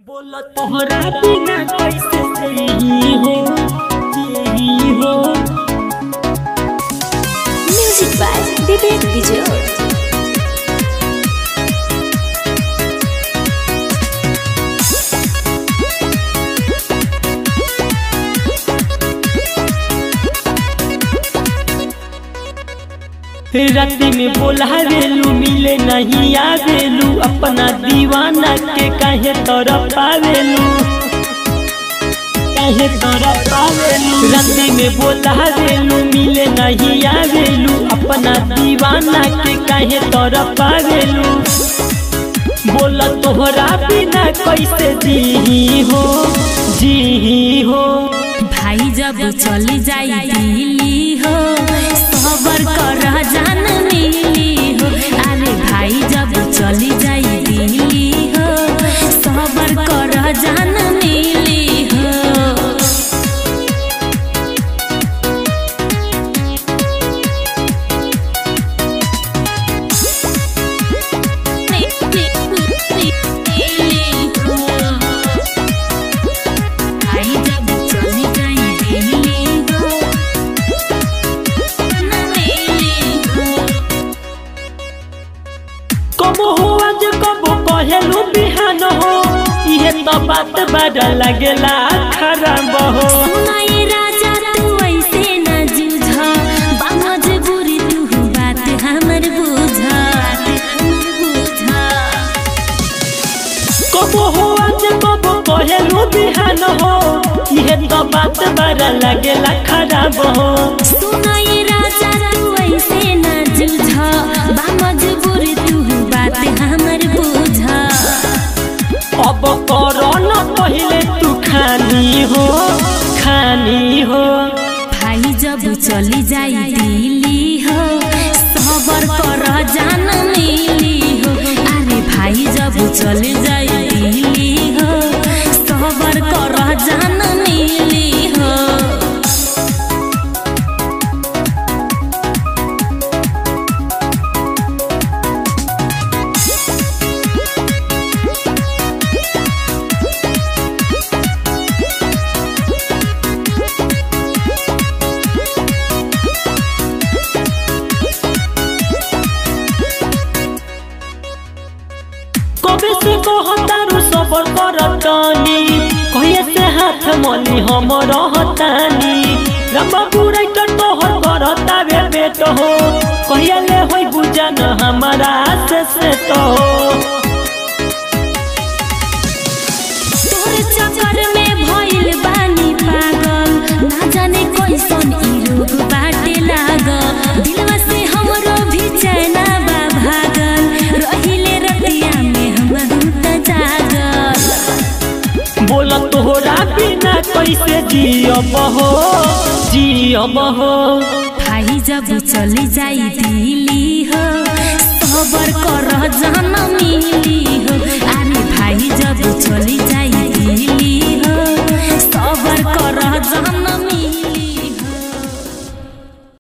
बोला तोहरा बिना कैसे सही हो म्यूजिक बाय विवेक विजय। राती में बोलावेलू मिले नहीं आवेलू अपना दीवाना के काहे तरपावेलू राती में बोलावेलू मिले नहीं आवेलू अपना दीवाना के काहे तरपावेलू। बोला तोहरा बिना कैसे जी हो भाई जब चली जाई दिल्ली हो सबर कर जान मिली हो। अरे भाई जब चली जाई दिल्ली हो सबर कर जान मिली हो। कब हो आज कब कहलू बिहान हो ये तो बात बड़ा लगेला खराब हो। सुनाई राजा तू ऐसे न जूझा मजबूरी तू बात हमर बुझा। कब हो आज कब कहलू बिहान हो ये तो बात बड़ा लगेला खराब हो। सुनाई राजा तू ऐसे न जूझा मजबूरी तू बात हमर बुझा। अब करो न पहले तू खानी हो भाई जब चली जाई दिल्ली हो सबर कर जान मिली हो। अरे भाई जब चली जाई दिल्ली हो सबर कर जान मिली हो। कबे से कहतारू सबर करतानी कहिए से हाथ मनी हम रहतानी। रंबा बुराई तो तोहर करता बे बेट हो कहिया ले होई बुझन हमारा से तो तोर चक्कर में भइल बानी पागल ना जाने कैसन ई रोग बाटे लागल। दिलवा से हमरो भी चैना बा भागल रहिले रतिया में हम त जागल। बोला तोहरा बिना कैसे जियब हो भाई जब चली जाई दिल्ली हो सबर कर जान मिली हो। अरे भाई जब चली जाई दिल्ली हो सबर कर जान